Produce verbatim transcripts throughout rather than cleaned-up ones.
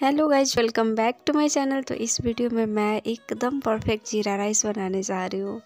Hello guys, welcome back to my channel. तो इस video में मैं एकदम परफेक्ट जीरा राइस बनाने जा रही हूँ।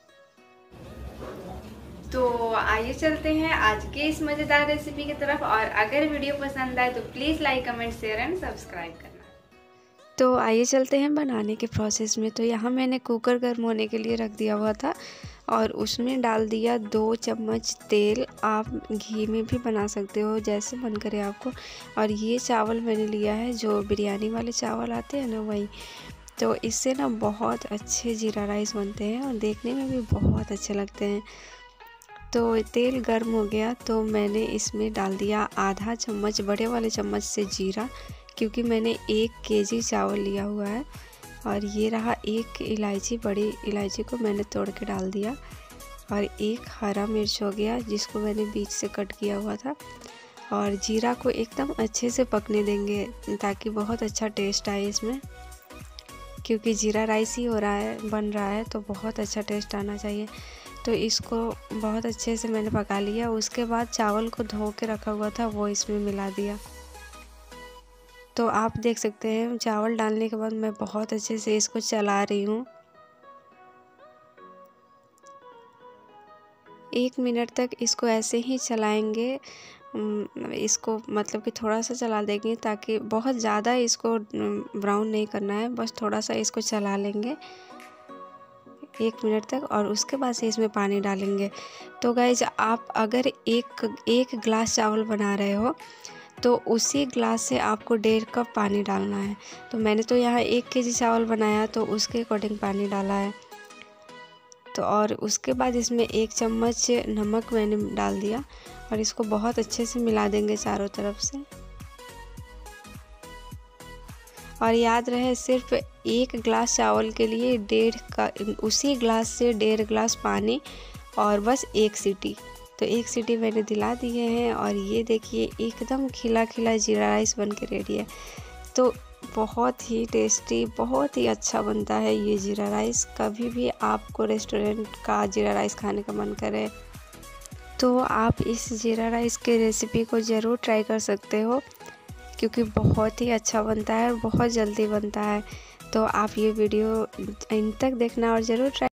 तो आइए चलते हैं आज के इस मज़ेदार रेसिपी की तरफ। और अगर वीडियो पसंद आए तो please like, comment, share and subscribe करना। तो आइए चलते हैं बनाने के प्रोसेस में। तो यहाँ मैंने कुकर गर्म होने के लिए रख दिया हुआ था और उसमें डाल दिया दो चम्मच तेल। आप घी में भी बना सकते हो, जैसे मन करे आपको। और ये चावल मैंने लिया है, जो बिरयानी वाले चावल आते हैं ना, वही। तो इससे ना बहुत अच्छे जीरा राइस बनते हैं और देखने में भी बहुत अच्छे लगते हैं। तो तेल गर्म हो गया तो मैंने इसमें डाल दिया आधा चम्मच, बड़े वाले चम्मच से जीरा, क्योंकि मैंने एक केजी चावल लिया हुआ है। और ये रहा एक इलायची, बड़ी इलायची को मैंने तोड़ के डाल दिया। और एक हरा मिर्च हो गया, जिसको मैंने बीच से कट किया हुआ था। और जीरा को एकदम अच्छे से पकने देंगे ताकि बहुत अच्छा टेस्ट आए इसमें, क्योंकि जीरा राइस ही हो रहा है, बन रहा है, तो बहुत अच्छा टेस्ट आना चाहिए। तो इसको बहुत अच्छे से मैंने पका लिया। उसके बाद चावल को धो के रखा हुआ था वो इसमें मिला दिया। तो आप देख सकते हैं चावल डालने के बाद मैं बहुत अच्छे से इसको चला रही हूँ। एक मिनट तक इसको ऐसे ही चलाएंगे। इसको मतलब कि थोड़ा सा चला देंगे, ताकि बहुत ज़्यादा इसको ब्राउन नहीं करना है, बस थोड़ा सा इसको चला लेंगे एक मिनट तक। और उसके बाद से इसमें पानी डालेंगे। तो गाइज, आप अगर एक एक गिलास चावल बना रहे हो तो उसी ग्लास से आपको डेढ़ कप पानी डालना है। तो मैंने तो यहाँ एक केजी चावल बनाया, तो उसके अकॉर्डिंग पानी डाला है। तो और उसके बाद इसमें एक चम्मच नमक मैंने डाल दिया और इसको बहुत अच्छे से मिला देंगे चारों तरफ से। और याद रहे, सिर्फ एक गिलास चावल के लिए डेढ़ का उसी ग्लास से डेढ़ गिलास पानी और बस एक सीटी। तो एक सीटी मैंने दिला दिए हैं। और ये देखिए एकदम खिला खिला जीरा राइस बन के रेडी है। तो बहुत ही टेस्टी, बहुत ही अच्छा बनता है ये जीरा राइस। कभी भी आपको रेस्टोरेंट का जीरा राइस खाने का मन करे तो आप इस जीरा राइस के रेसिपी को ज़रूर ट्राई कर सकते हो, क्योंकि बहुत ही अच्छा बनता है और बहुत जल्दी बनता है। तो आप ये वीडियो इन तक देखना और ज़रूर ट्राई